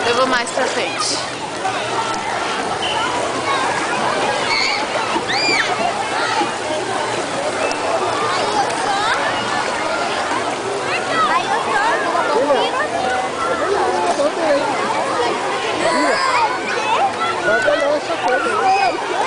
Eu vou mais pra frente. Aí eu só...